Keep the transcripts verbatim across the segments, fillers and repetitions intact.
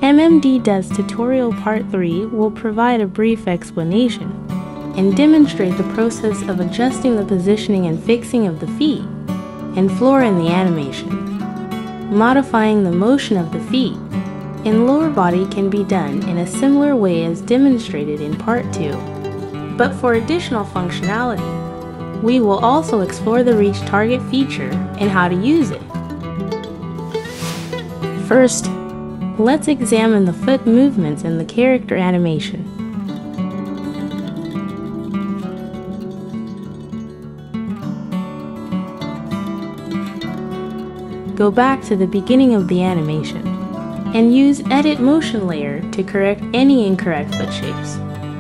M M D-daz tutorial part three will provide a brief explanation and demonstrate the process of adjusting the positioning and fixing of the feet and floor in the animation. Modifying the motion of the feet and lower body can be done in a similar way as demonstrated in part two. But for additional functionality, we will also explore the reach target feature and how to use it. First, let's examine the foot movements in the character animation. Go back to the beginning of the animation and use Edit Motion Layer to correct any incorrect foot shapes.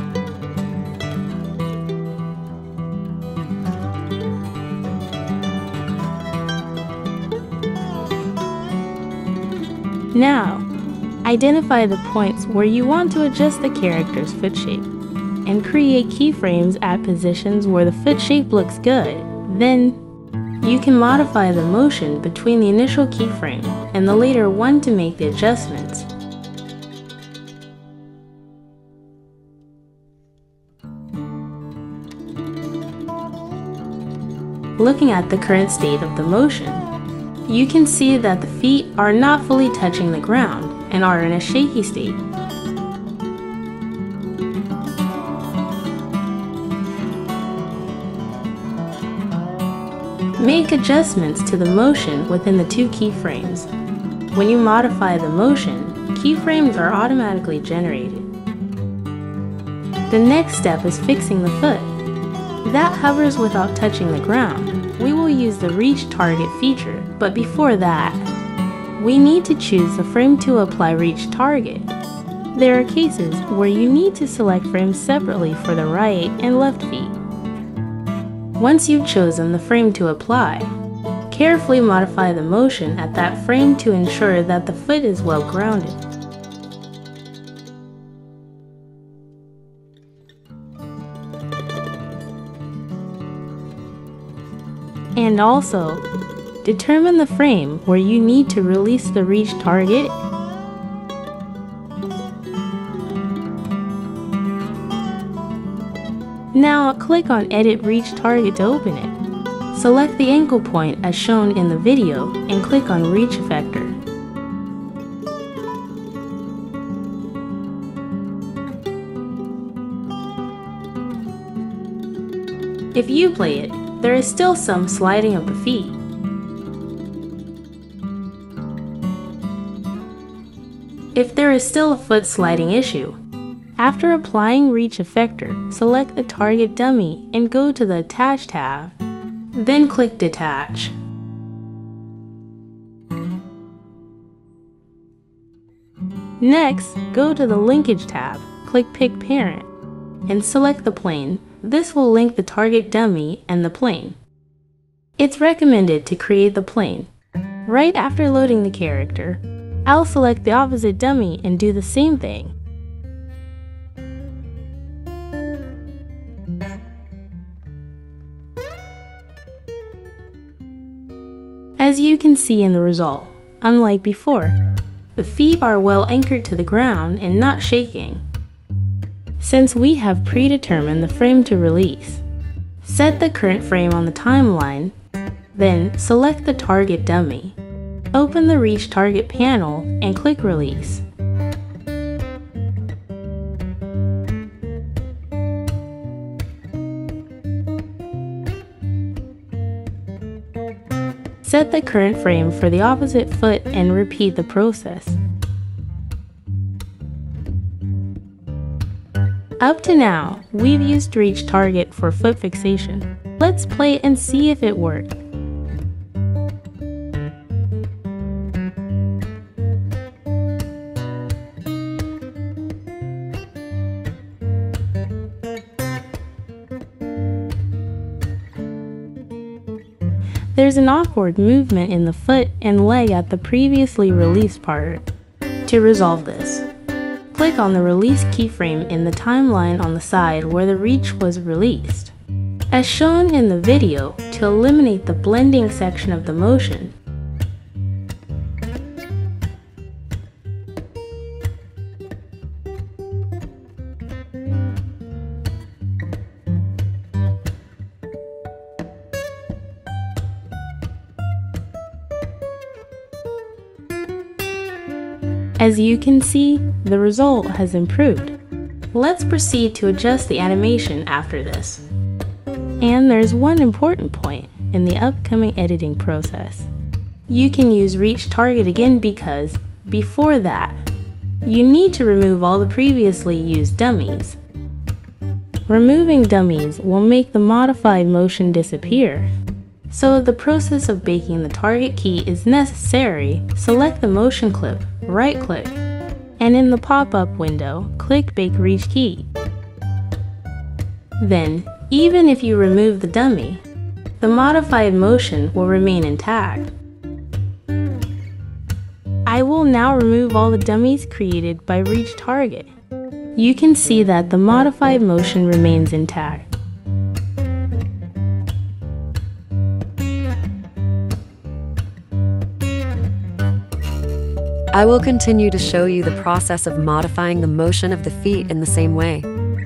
Now, identify the points where you want to adjust the character's foot shape and create keyframes at positions where the foot shape looks good. Then, you can modify the motion between the initial keyframe and the later one to make the adjustments. Looking at the current state of the motion, you can see that the feet are not fully touching the ground and are in a shaky state. Make adjustments to the motion within the two keyframes. When you modify the motion, keyframes are automatically generated. The next step is fixing the foot. That hovers without touching the ground. We will use the reach target feature, but before that, we need to choose the frame to apply reach target. There are cases where you need to select frames separately for the right and left feet. Once you've chosen the frame to apply, carefully modify the motion at that frame to ensure that the foot is well grounded. And also, determine the frame where you need to release the reach target. Now click on Edit Reach Target to open it. Select the ankle point as shown in the video and click on Reach Effector. If you play it, there is still some sliding of the feet. If there is still a foot sliding issue, after applying Reach Effector, select the target dummy and go to the Attach tab, then click Detach. Next, go to the Linkage tab, click Pick Parent, and select the plane. This will link the target dummy and the plane. It's recommended to create the plane. Right after loading the character, I'll select the opposite dummy and do the same thing. As you can see in the result, unlike before, the feet are well anchored to the ground and not shaking. Since we have predetermined the frame to release, set the current frame on the timeline, then select the target dummy. Open the Reach Target panel and click Release. Set the current frame for the opposite foot and repeat the process. Up to now, we've used Reach Target for foot fixation. Let's play and see if it worked. There's an awkward movement in the foot and leg at the previously released part. To resolve this, click on the Release keyframe in the timeline on the side where the reach was released. As shown in the video, to eliminate the blending section of the motion, As you can see, the result has improved. Let's proceed to adjust the animation after this. And there's one important point in the upcoming editing process. You can use reach target again because, before that, you need to remove all the previously used dummies. Removing dummies will make the modified motion disappear. So if the process of baking the target key is necessary, select the motion clip, right-click, and in the pop-up window, click Bake Reach Key. Then, even if you remove the dummy, the modified motion will remain intact. I will now remove all the dummies created by Reach Target. You can see that the modified motion remains intact. I will continue to show you the process of modifying the motion of the feet in the same way.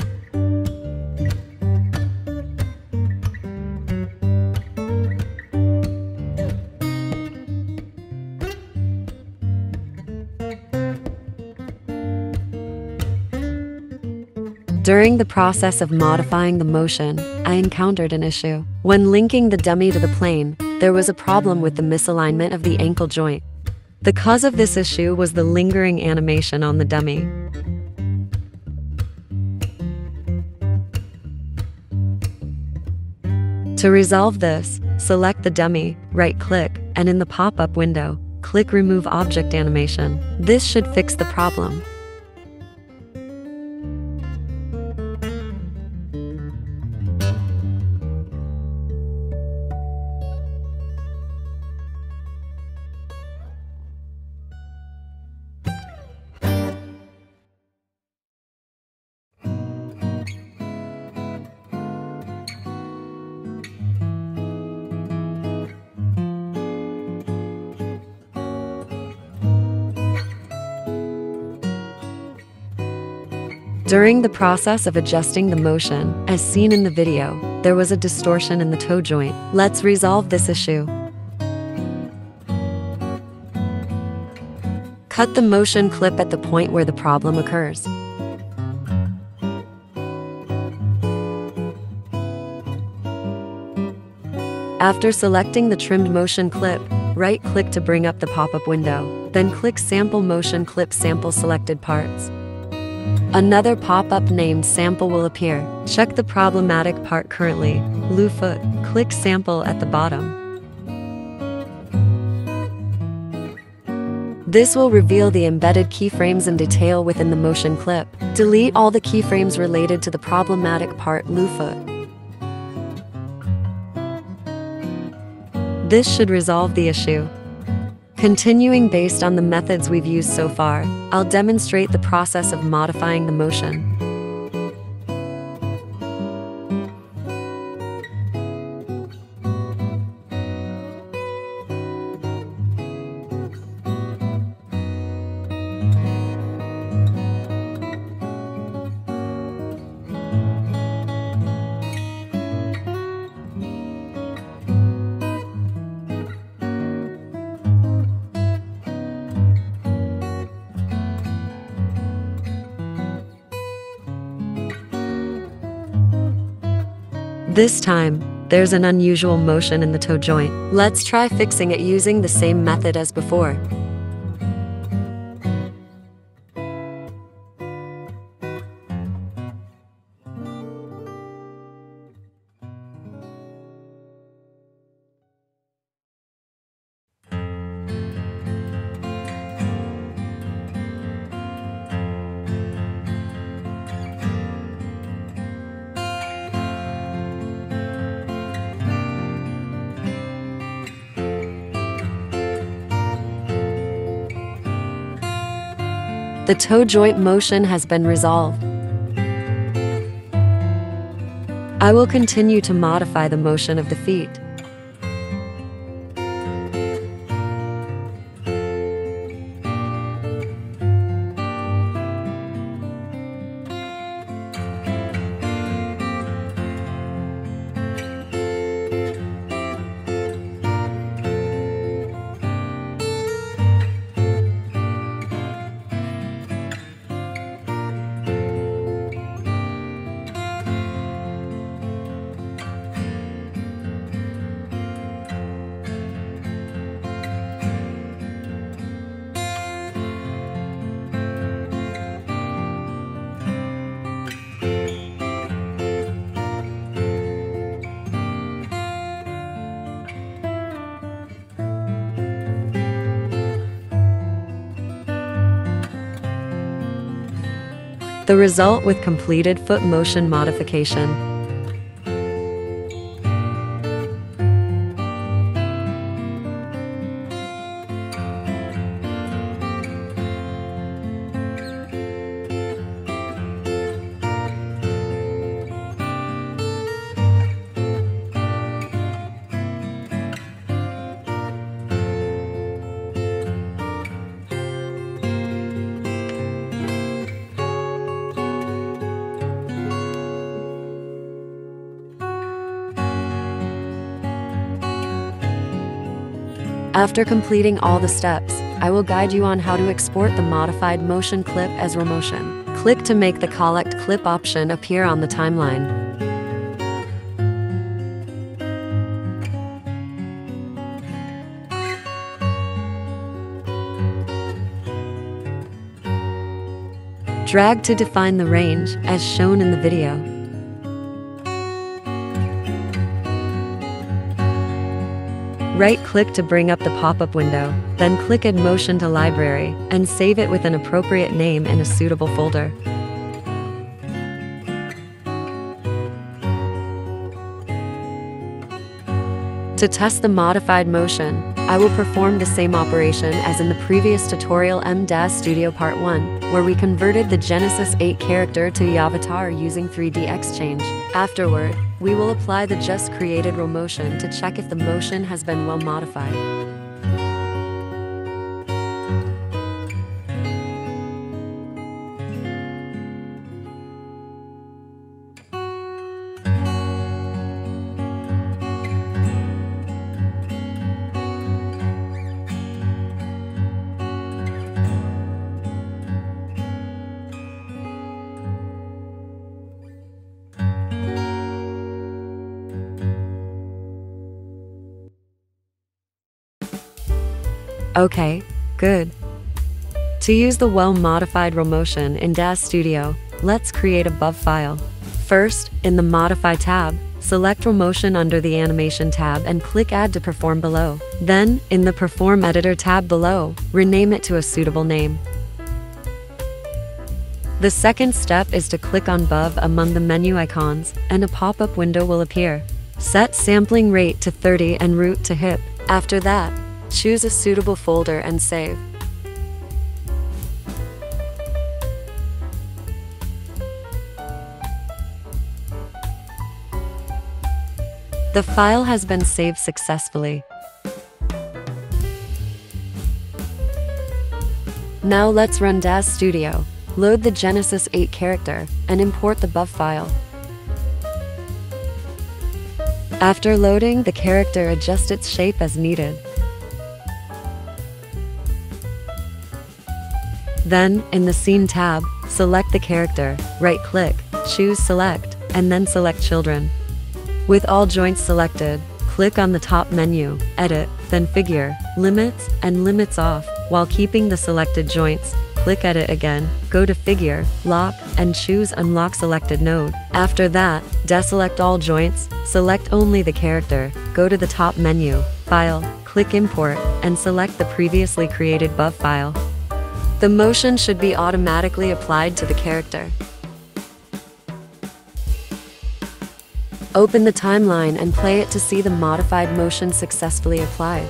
During the process of modifying the motion, I encountered an issue. When linking the dummy to the plane, there was a problem with the misalignment of the ankle joint. The cause of this issue was the lingering animation on the dummy. To resolve this, select the dummy, right-click, and in the pop-up window, click Remove Object Animation. This should fix the problem. During the process of adjusting the motion, as seen in the video, there was a distortion in the toe joint. Let's resolve this issue. Cut the motion clip at the point where the problem occurs. After selecting the trimmed motion clip, right-click to bring up the pop-up window, then click Sample Motion Clip Sample Selected Parts. Another pop-up named Sample will appear. Check the problematic part currently, Lou foot. Click Sample at the bottom. This will reveal the embedded keyframes in detail within the motion clip. Delete all the keyframes related to the problematic part, Lou foot. This should resolve the issue. Continuing based on the methods we've used so far, I'll demonstrate the process of modifying the motion. This time, there's an unusual motion in the toe joint. Let's try fixing it using the same method as before. The toe joint motion has been resolved. I will continue to modify the motion of the feet. the result with completed foot motion modification. After completing all the steps, I will guide you on how to export the modified motion clip as Romotion. Click to make the Collect Clip option appear on the timeline. Drag to define the range, as shown in the video. Right-click to bring up the pop-up window, then click Add Motion to Library, and save it with an appropriate name in a suitable folder. To test the modified motion, I will perform the same operation as in the previous tutorial M Daz Studio Part one, where we converted the Genesis eight character to the avatar using three D Exchange. Afterward, we will apply the just created Romotion to check if the motion has been well modified. Okay, good. To use the well-modified Romotion in Daz Studio, let's create a B U V file. First, in the Modify tab, select Romotion under the Animation tab and click Add to Perform below. Then, in the Perform Editor tab below, rename it to a suitable name. The second step is to click on B U V among the menu icons, and a pop-up window will appear. Set sampling rate to thirty and root to hip. After that, choose a suitable folder and save. The file has been saved successfully. Now let's run Daz Studio, load the Genesis eight character, and import the B U V file. After loading the character, adjust its shape as needed. Then, in the Scene tab, select the character, right-click, choose Select, and then select Children. With all joints selected, click on the top menu, Edit, then Figure, Limits, and Limits Off. While keeping the selected joints, click Edit again, go to Figure, Lock, and choose Unlock Selected Node. After that, deselect all joints, select only the character, go to the top menu, File, click Import, and select the previously created B U V file. The motion should be automatically applied to the character. Open the timeline and play it to see the modified motion successfully applied.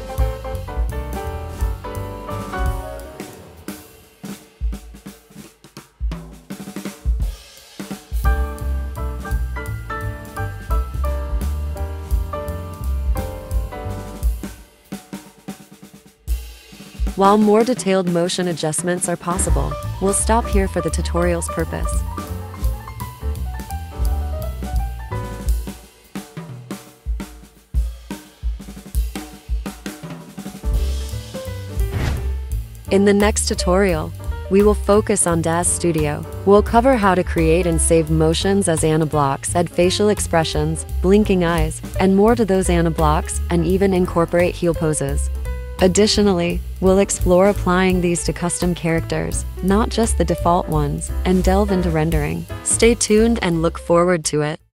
While more detailed motion adjustments are possible, we'll stop here for the tutorial's purpose. In the next tutorial, we will focus on Daz Studio. We'll cover how to create and save motions as anablocks, add facial expressions, blinking eyes, and more to those anablocks, and even incorporate heel poses. Additionally, we'll explore applying these to custom characters, not just the default ones, and delve into rendering. Stay tuned and look forward to it.